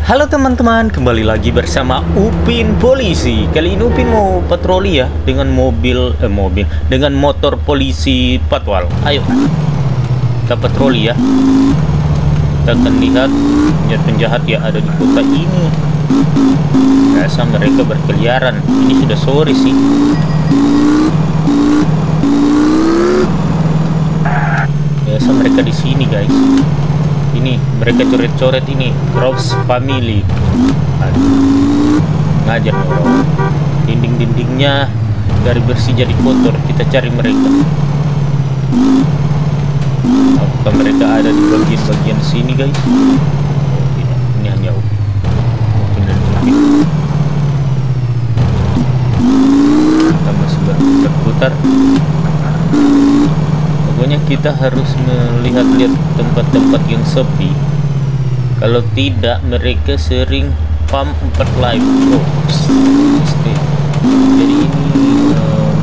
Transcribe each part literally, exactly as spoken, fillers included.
Halo teman-teman, kembali lagi bersama Upin Polisi. Kali ini Upin mau patroli ya dengan mobil eh mobil dengan motor polisi patwal. Ayo kita patroli ya. Kita akan lihat penjahat-penjahat yang ada di kota ini. Biasa mereka berkeliaran. Ini sudah sore sih. Biasa mereka di sini guys. Ini mereka coret-coret ini Cross Family. Aduh, ngajar orang. Dinding-dindingnya dari bersih jadi kotor. Kita cari mereka. Apakah mereka ada di bagian-bagian sini guys? Oh, tidak. Ini hanya mungkin dan mungkin. Kita masih berputar-putar. Pokoknya kita harus melihat-lihat tempat-tempat yang sepi. Kalau tidak mereka sering pump empat live drops. Jadi ini um,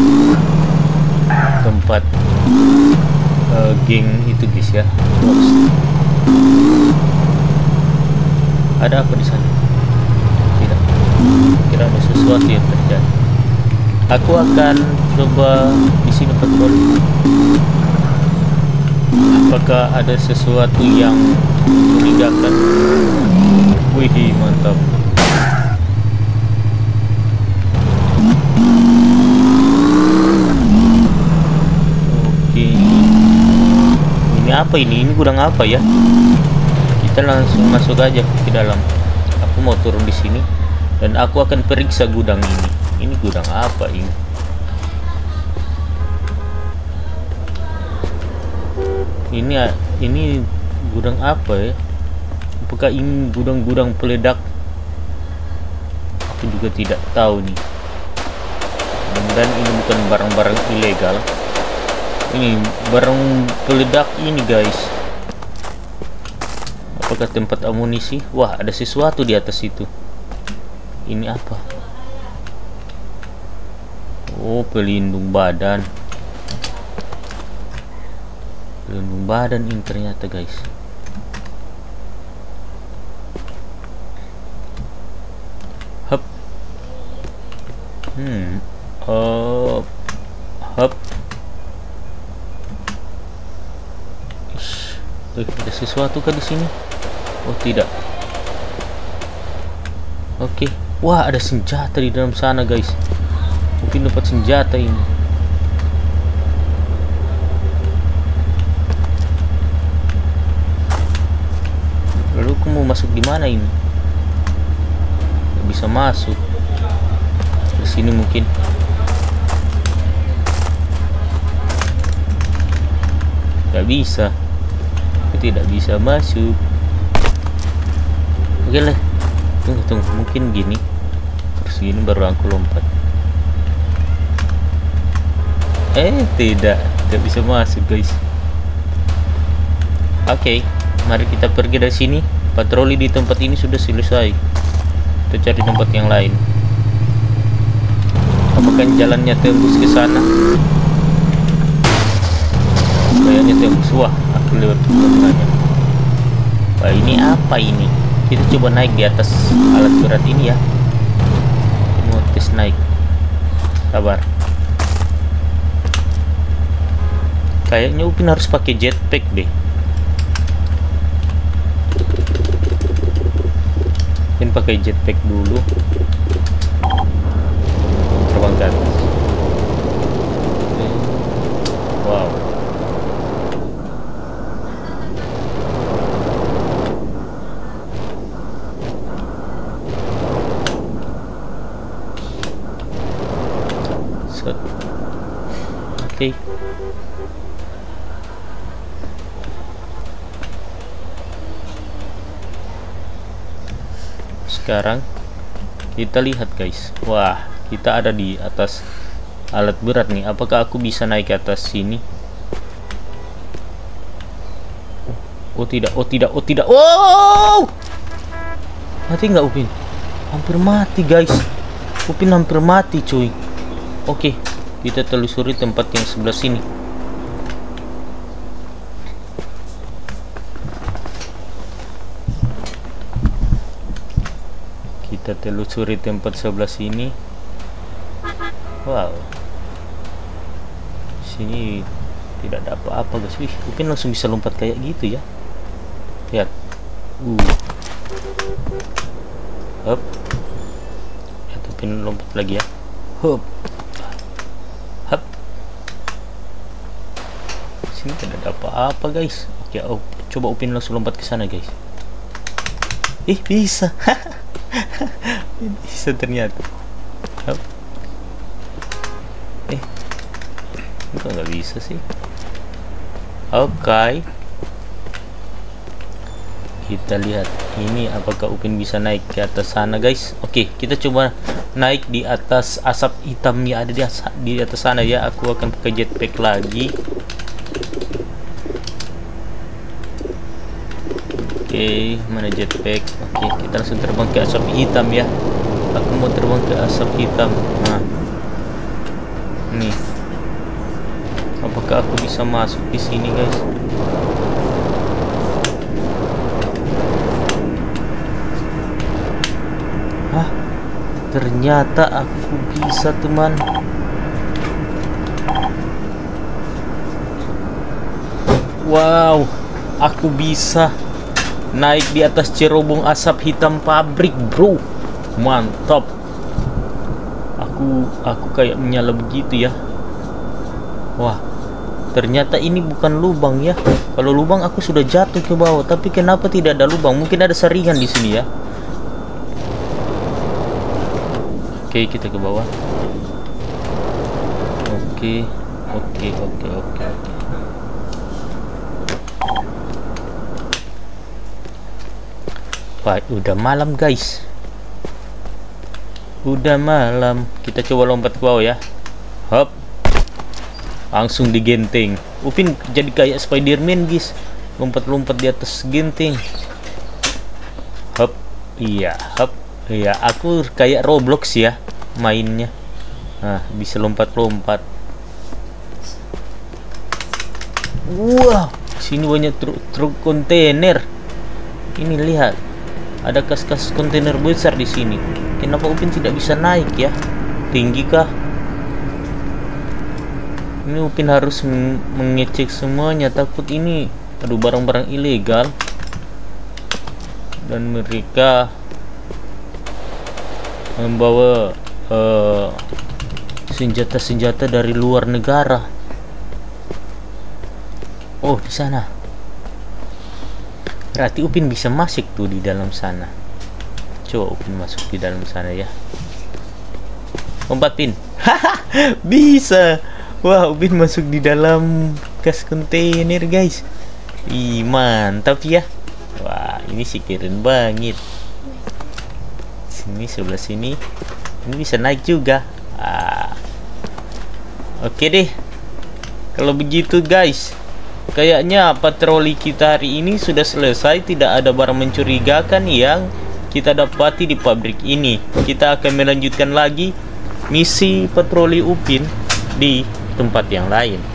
tempat uh, geng itu guys ya. Drops. Ada apa di sana? Tidak. Kira ada sesuatu yang terjadi. Aku akan coba di sini patroli. Apakah ada sesuatu yang mencurigakan? Wih, mantap. Oke. Ini apa ini? Ini gudang apa ya? Kita langsung masuk aja ke dalam. Aku mau turun di sini dan aku akan periksa gudang ini. Ini gudang apa ini? Ini ini gudang apa ya? Apakah ini gudang-gudang peledak? Aku juga tidak tahu nih. Dan ini bukan barang-barang ilegal. Ini barang peledak ini guys. Apakah tempat amunisi? Wah, ada sesuatu di atas itu. Ini apa? Oh, pelindung badan. Pelindung badan ini ternyata guys. Hup. Hmm. Oh. Hup. Ish. Eh, ada sesuatu kah di sini? Oh, tidak. Oke. Okay. Wah, ada senjata di dalam sana guys. Mungkin dapat senjata ini. Lalu aku mau masuk di mana ini? Gak bisa masuk. Di sini mungkin. Gak bisa. Aku tidak bisa masuk. Oke lah. Tunggu tunggu. Mungkin gini. Terus gini baru aku lompat. Eh tidak, tidak bisa masuk guys. Oke, okay, mari kita pergi dari sini. Patroli di tempat ini sudah selesai. Kita cari tempat yang lain. Apakah jalannya tembus ke sana? Kayaknya tembus. Wah, aku lewat tengahnya. Wah, ini apa ini? Kita coba naik di atas alat berat ini ya. Mau tes naik. Sabar. Kayaknya Upin harus pakai jetpack deh. Upin pakai jetpack dulu. Terbang ke atas. Wow. Set. Oke. Okay. Sekarang kita lihat guys. Wah, kita ada di atas alat berat nih. Apakah aku bisa naik ke atas sini? Oh tidak, oh tidak, oh tidak. Oh! Mati nggak Upin? Hampir mati guys. Upin hampir mati cuy. Oke, kita telusuri tempat yang sebelah sini. Kita telusuri tempat sebelah sini. Wow, sini tidak ada apa-apa guys. Wih, Upin langsung bisa lompat kayak gitu ya. Lihat. Uh. Hop. Ya, Upin lompat lagi ya. Hop. Hop. Sini tidak ada apa-apa guys. Oke, oh, coba Upin langsung lompat ke sana guys. Ih, bisa. Bisa ternyata. Hop. Eh, kok nggak bisa sih? Oke, okay. Kita lihat ini apakah Upin bisa naik ke atas sana guys. Oke, okay, kita coba naik di atas asap hitam yang ada di atas, di atas sana ya. Aku akan pakai jetpack lagi. Oke, okay, mana jetpack? Oke, okay, kita langsung terbang ke asap hitam ya. Aku mau terbang ke asap hitam. Nah, nih, apakah aku bisa masuk di sini guys? Hah? Ternyata aku bisa teman. Wow, aku bisa naik di atas cerobong asap hitam pabrik, bro. Mantap. Aku aku kayak menyala begitu ya. Wah, ternyata ini bukan lubang ya. Kalau lubang aku sudah jatuh ke bawah, tapi kenapa tidak ada lubang? Mungkin ada saringan di sini ya. Oke, kita ke bawah. Oke, oke, oke, oke, oke. Wah, udah malam guys. Udah malam. Kita coba lompat ke bawah ya. Hop. Langsung digenteng. Upin jadi kayak Spiderman guys. Lompat-lompat di atas genteng. Hop. Iya, hop. Iya, aku kayak Roblox ya mainnya. Nah, bisa lompat-lompat. Wow, sini banyak truk-truk kontainer. Ini lihat. Ada kas-kas kontainer besar di sini. Kenapa Upin tidak bisa naik ya? Tinggi kah? Ini Upin harus mengecek semuanya. Takut ini aduh barang-barang ilegal. Dan mereka membawa senjata-senjata uh, dari luar negara. Oh, di sana. Berarti Upin bisa masuk tuh di dalam sana. Coba Upin masuk di dalam sana ya. Lompat Pin. Haha, bisa. Wah, Upin masuk di dalam kas kontainer guys. Ih, mantap ya. Wah, ini sih keren banget. Sini sebelah sini. Ini bisa naik juga. Ah. Oke deh. Kalau begitu guys, kayaknya patroli kita hari ini sudah selesai. Tidak ada barang mencurigakan yang kita dapati di pabrik ini. Kita akan melanjutkan lagi misi patroli Upin di tempat yang lain.